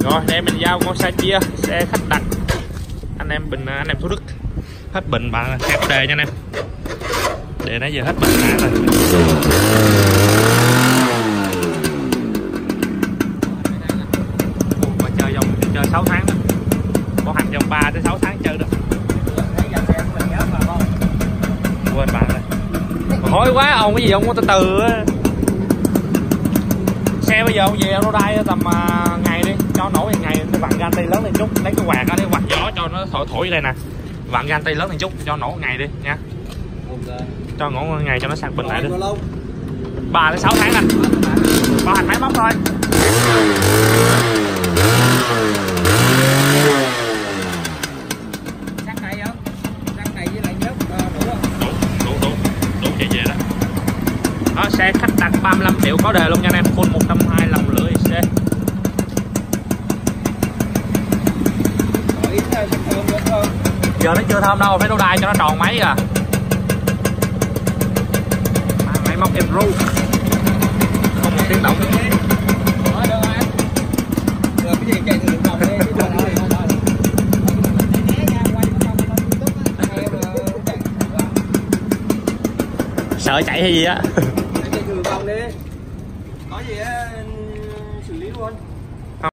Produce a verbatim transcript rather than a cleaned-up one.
Rồi để mình giao con xe chia, xe khách đặt anh em Bình, anh em Thủ Đức. Hết bình bạn, xe có đề nha anh em. Đề nãy giờ hết bình đã rồi. Mà chơi vòng chơi sáu tháng đó. Có hàng vòng ba tới sáu tháng chơi được. Quên bạn rồi. Mà hối quá ông, cái gì ông có từ từ á. Xe bây giờ ông về Rodai tầm uh, ngày đi, cho nổi ngày cái vặn ganti lớn lên chút, lấy cái quạt đó để quạt gió cho nó thổi thổi đây nè. Vặn ganti lớn lên chút cho nổ ngày đi nha. Okay. Cho nổ ngày cho nó sạc bình lại đi. ba đến sáu tháng anh. Bảo hành máy móc thôi. Xăng này không? Xăng này với lại nhớt đủ không? Đủ, đủ, đủ, đủ chạy về đó. Đó, xe khách đặt ba mươi lăm triệu có đề luôn nha anh em, full một trăm hai mươi lăm lưỡi xe. Giờ nó chưa thơm đâu, phải đô đai cho nó tròn máy à. À, máy móc em ru không một tiếng động. Sợ chạy hay gì á. Có gì á